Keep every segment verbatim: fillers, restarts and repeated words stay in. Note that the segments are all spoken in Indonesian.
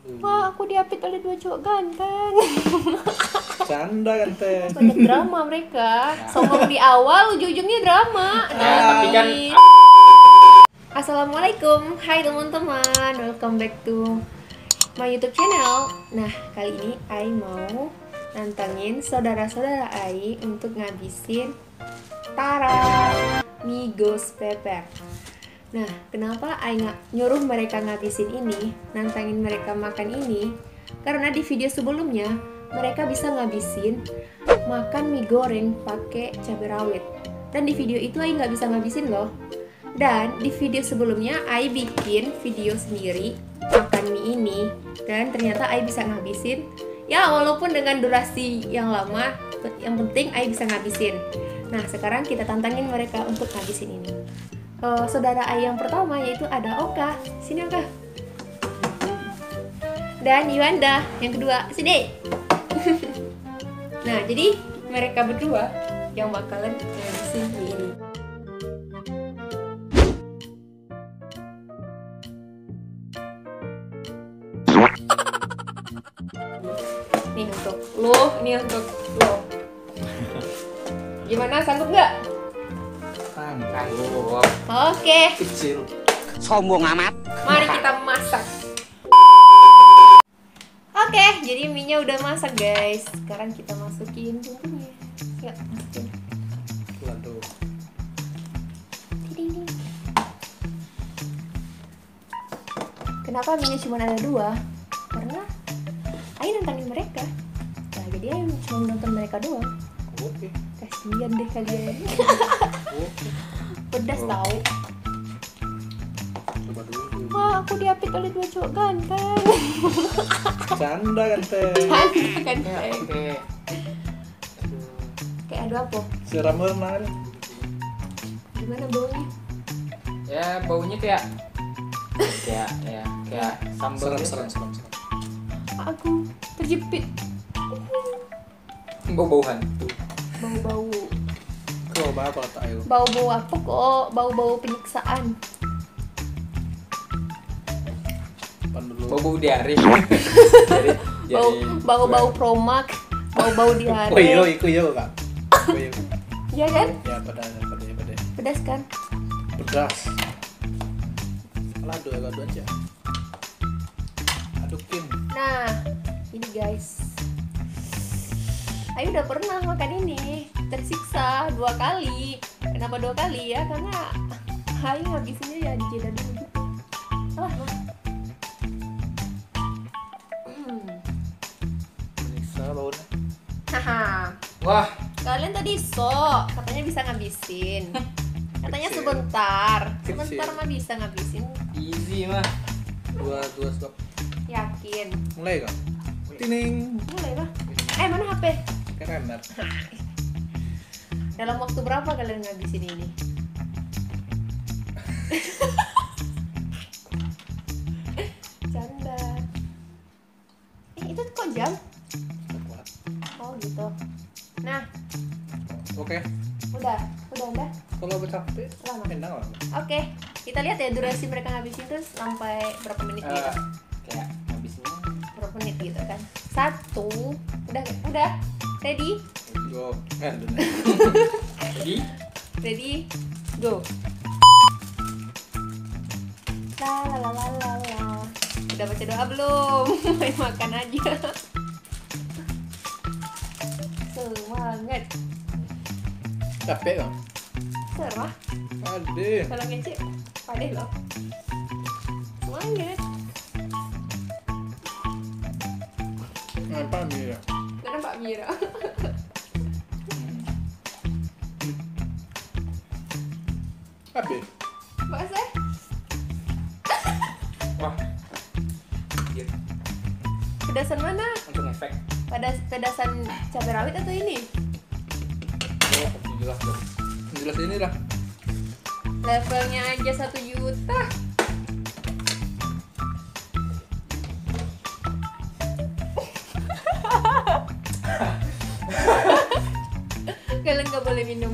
Wah, aku diapit oleh dua cowok ganteng. Canda kan teh. Banyak drama mereka. Sombong di awal, ujung-ujungnya drama. Ya, tapi kan Assalamualaikum, hai teman-teman, welcome back to my YouTube channel. Nah, kali ini Ai mau nantangin saudara-saudara Ai untuk ngabisin Tara Migos Pepper. Nah, kenapa Ai nggak nyuruh mereka ngabisin ini, nantangin mereka makan ini? Karena di video sebelumnya mereka bisa ngabisin makan mie goreng pakai cabai rawit. Dan di video itu Ai nggak bisa ngabisin loh. Dan di video sebelumnya Ai bikin video sendiri makan mie ini, dan ternyata Ai bisa ngabisin. Ya walaupun dengan durasi yang lama, yang penting Ai bisa ngabisin. Nah sekarang kita tantangin mereka untuk ngabisin ini. Uh, saudara Ai yang pertama yaitu ada Oka, sini Oka. Dan Yuanda yang kedua, sini. Nah jadi mereka berdua yang bakalan ngabisin mie ini. Nih untuk lo, ini untuk lo. Gimana, sanggup nggak? Sanggup. Oke, Kecil. sombong amat. mari kita masak. Oke, jadi mie-nya udah masak guys. Sekarang kita masukin bumbunya. Ya, masukin. Waduh. Tiding. Kenapa mie-nya cuma ada dua? Karena Ai nantangin mereka. Nah, jadi Ai cuma nonton mereka doang. Oke. Kasian deh kalian. Oke. Pedas Oh. tahu. Coba dulu. Wah, aku diapit oleh dua cowok ganteng. Canda kan teh. Cantik kan Ya, Teh? oke. Kayak ada apa? Siram renang. Gimana baunya? Ya baunya kayak kayak ya kayak sambal. Seram biasa. seram seram seram. Aku terjepit. Bau-bau hantu. Bau-bau. Kau apa kata ayo? Bau-bau apa kok? Bau-bau penyiksaan. Pan dulu. Bau-bau diare. Jadi Bau jadi bau-bau promak. Bau-bau diare. Oh iya, iku iya kak. Oh iya. Iya kan? Ya pedas, pedas, pedas. Pedas kan? Pedas. Lado ya, lado aja. Adukin. Nah, ini guys. Ayu udah pernah makan ini, tersiksa dua kali. Kenapa dua kali ya? Karena Ayu ngabisinnya ya di jeda dulu gitu. Alah, Bang. Hmm. Bisa baunya. Haha. wah, Kalian tadi sok, katanya bisa ngabisin. Katanya Kecil. sebentar. Kecil. Sebentar mah bisa ngabisin. easy mah. Dua dua stop. Yakin. Mulai kak. Tining. Mulai lah. Eh, mana H P? Keren banget. Dalam waktu berapa kalian ngabisin ini? Canda. Eh, itu kok jam? Kuat. Oh gitu. Nah, Oke. udah, udah, udah. Kalau capek, Lama. enak lah. Oke, kita lihat ya durasi mereka ngabisin terus sampai berapa menit gitu. Eh, kayak habisnya Berapa menit gitu kan? Satu, udah, udah, ready, Go. Eh, bener. jadi ready, go. La la la la la la. Udah baca doa belum? Main makan aja. Semangat. Capek kan? Serah. Ade. Kalau ngece, padeh loh. Semangat. Apa nih ya? Karena Pak Mira. Apa? Pak Seh, wah. Iya, pedasan mana? untuk efek. Pedas pedasan cabai rawit atau ini? Oh, jelas dong. Jelas ini lah. Levelnya aja satu juta. Kalian nggak boleh minum.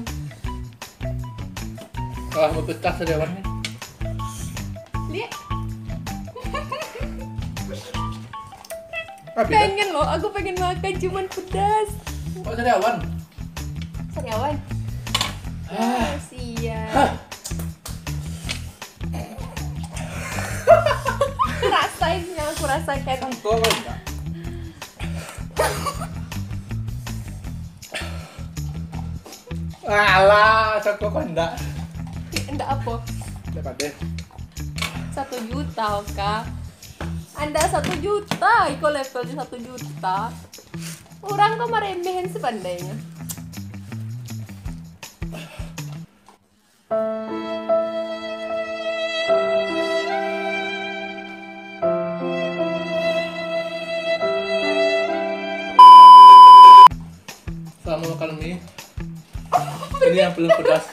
Ah, mau pecah sediawannya. Lihat. Tapi dah. Pengen loh, aku pengen makan cuman pedas. Kok sariawan? Sariawan. Ah. Siap. Rasain yang aku rasakan. Kok enggak? Alah, cok kok enggak? Enggak apa? Dapat deh. Satu juta, Kak. Anda satu juta, iko levelnya satu juta. Orang kok meremehin sepandainya. Selama makan mie, ini yang belum pedas.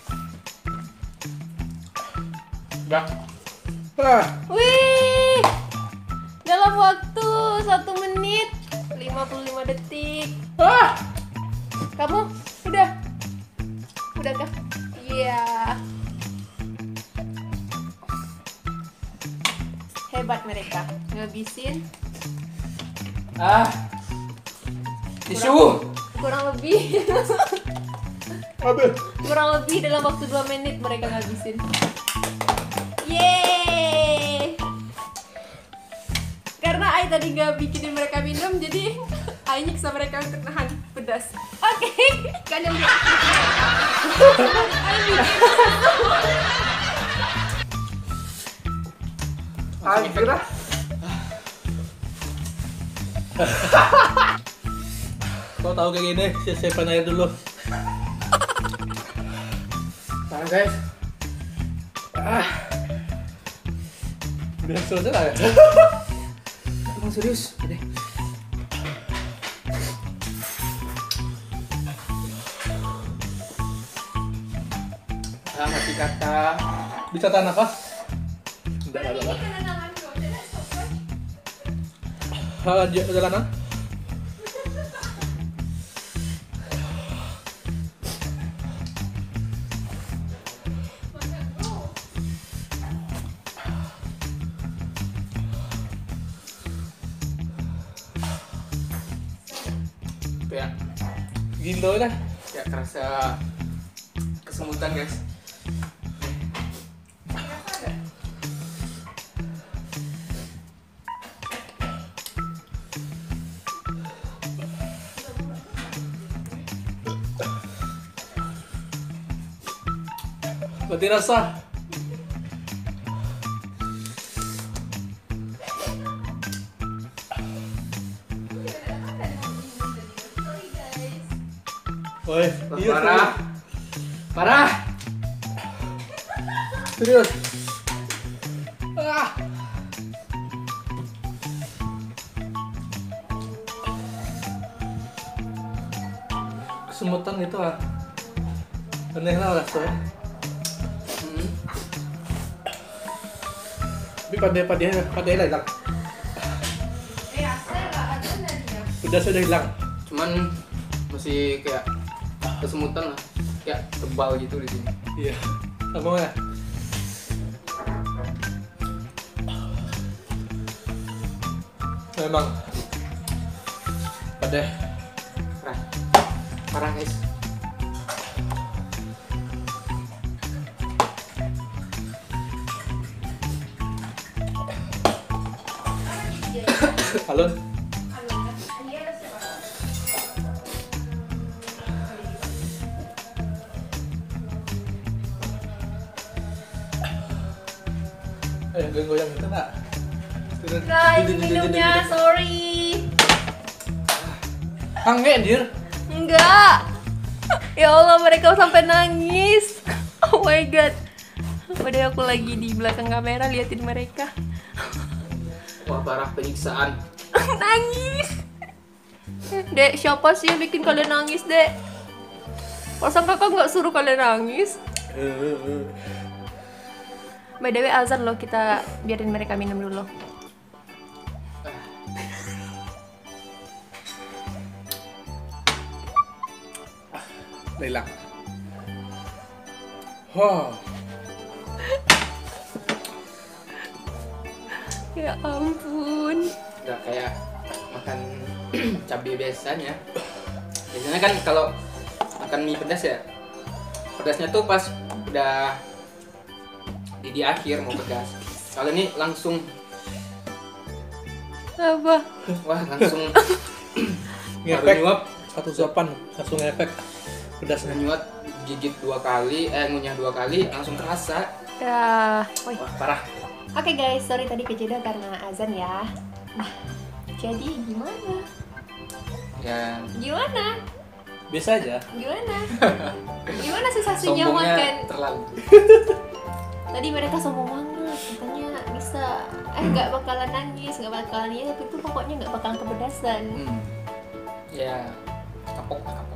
Bah. Ah. Wih, dalam waktu satu menit lima puluh lima detik. Ah. Kamu udah, udah kah? Iya. Hebat mereka, ngabisin Ah. Tisu. kurang lebih, Aduh. kurang lebih dalam waktu dua menit mereka ngabisin. Yeay. Karena Ai tadi nggak bikinin mereka minum, jadi Ai nyiksa mereka untuk nahan pedas. Oke, kalian lihat. Ai bikin. Anjir lah. Kau tahu kayak gini, siapkan air dulu. Nah guys. Ah. Udah selesai lah ya? Emang serius? Udah. Ah, mati kata. Bisa tahan nafas? Enggak, enggak, enggak. Ah, j- jalanan. Kayak Gindo lah. kayak kerasa kesemutan guys. Mati rasa. Woi, Wah, iya, parah. Parah. serius. Ah. Kesemutan itu ah. Aneh lah rasanya. Hmm. Tapi pada pada pada hilang. Udah sudah hilang. Cuman masih kayak kesemutan lah, kayak tebal gitu di sini. Iya. Apa ya? Memang. Pada Parah. Parah guys. Alun. Eh, goyang itu nak. Nah, ini minumnya, sorry. Hangat dir. Enggak. Ya Allah, mereka sampai nangis. Oh my god. Padahal aku lagi di belakang kamera liatin mereka. Wah, parah penyiksaan. Nangis. Dek, siapa sih yang bikin kalian nangis, Dek? Perasaan kakak nggak suruh kalian nangis. By the way, azan loh, kita biarin mereka minum dulu. Hilang. Wow. Ya ampun. Udah kayak makan cabai biasanya. Biasanya kan kalau makan mie pedas ya, pedasnya tuh pas udah di, di akhir mau pedas. Kalau ini langsung, Apa? wah langsung baru Ngefek. nyuap, Satu suapan langsung efek pedasnya. nyuap gigit dua kali, eh ngunyah dua kali langsung kerasa. Ya, woi. Wah parah. Oke guys, sorry tadi kejeda karena azan ya. Nah, jadi gimana? Ya Gimana? Biasa aja. Gimana? Gimana sensasinya sombongnya makan? terlalu. Tadi mereka sombong banget, katanya bisa. Eh, nggak bakalan nangis, nggak bakalan ini, tapi itu pokoknya nggak bakalan kepedasan. Hmm. Ya kapok kapok.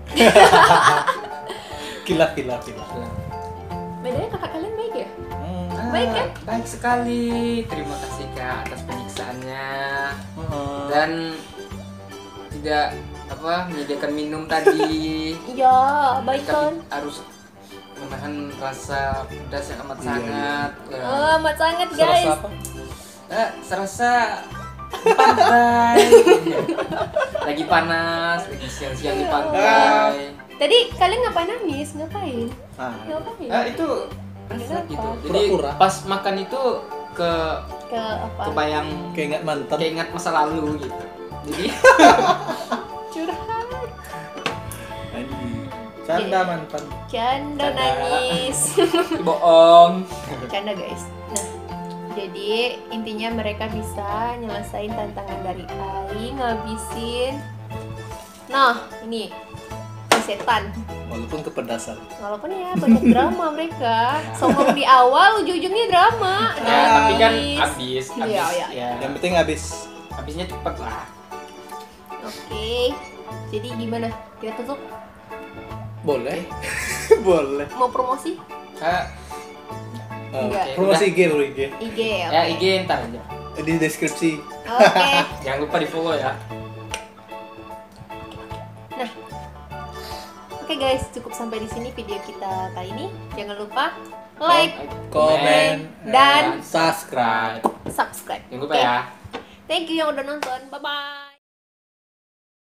Kilap kilap kilap. Bedanya kakak kalian baik ya? Hmm. Baik kan? Baik sekali. Terima kasih Kak atas penyiksaannya Hmm. dan tidak apa menyediakan minum tadi. Iya, baik kan? Kami harus menahan rasa pedas yang amat Iya, sangat. Oh, amat sangat Serasa guys. apa? Eh, serasa di pantai. Lagi panas, lagi siang-siang di pantai. Tadi kalian ngapain nangis? Ngapain? Ah. Ngapain? Ah, itu Kenapa? gitu. Jadi Pura-pura. pas makan itu ke Ke apa? kebayang Keinget mantan. keinget masa lalu gitu. Jadi Curhat. Anjing. Canda mantan. Canda Canda. nangis. bohong. Canda guys. Nah, jadi intinya mereka bisa nyelesain tantangan dari Ai, ngabisin. Nah, ini si setan. Walaupun kepedasan. Walaupun ya banyak drama mereka. Sombong di awal, ujung-ujungnya drama. Ya, tapi kan Nangis. habis, habis. Iya, iya. Ya. Yang penting habis. Habisnya cepet lah. Oke. Jadi gimana? Kita tutup? Boleh. Boleh. Mau promosi? Kak, Oh, Enggak. promosi I G lu I G. I G ya. ya I G ntar aja. Di deskripsi. Oke. Jangan lupa di follow ya. Nah, oke guys, cukup sampai di sini video kita kali ini. Jangan lupa like, Komen dan subscribe. subscribe. subscribe. Jangan lupa Oke? ya. Thank you yang udah nonton. Bye bye.